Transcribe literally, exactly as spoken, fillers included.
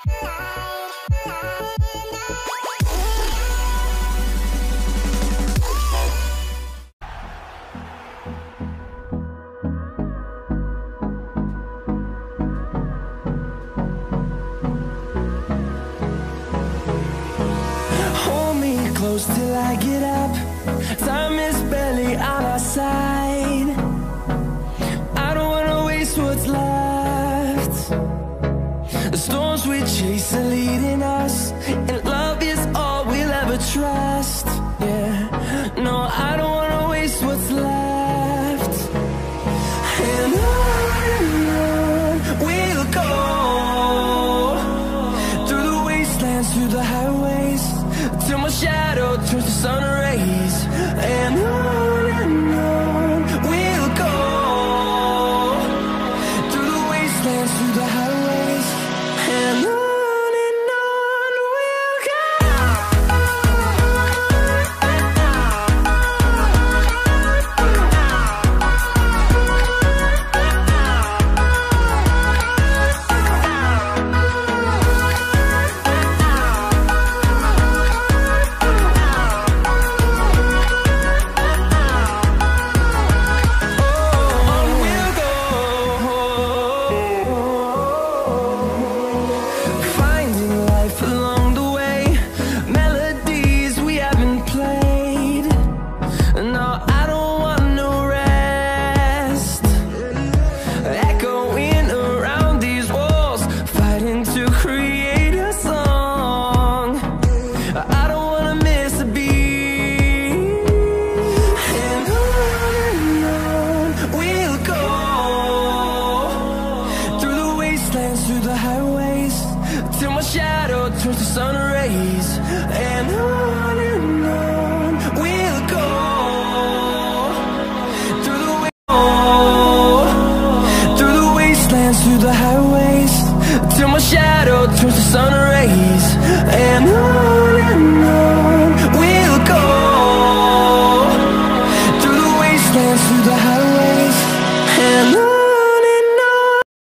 Hold me close till I get up. Time is barely on our side. I don't wanna waste what's left. The storms we chase are leading us, and love is all we'll ever trust. Yeah, no, I don't wanna waste what's left. And on and on we'll go, through the wastelands, through the highways, till my shadow turns to sun rays. And on and on we'll go, through the wastelands, through the highways, and on and on we'll go. Through the highways, till my shadow turns to sun rays. And on and on we'll go, through the through the wastelands, through the highways, till my shadow turns to sun rays. And on